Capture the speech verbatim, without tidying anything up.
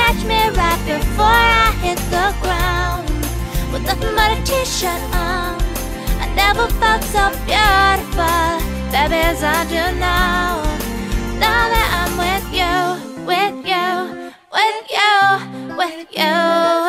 catch me right before I hit the ground, with nothing but a t-shirt on. I never felt so beautiful, baby, as I do now. Now that I'm with you, with you, with you, with you.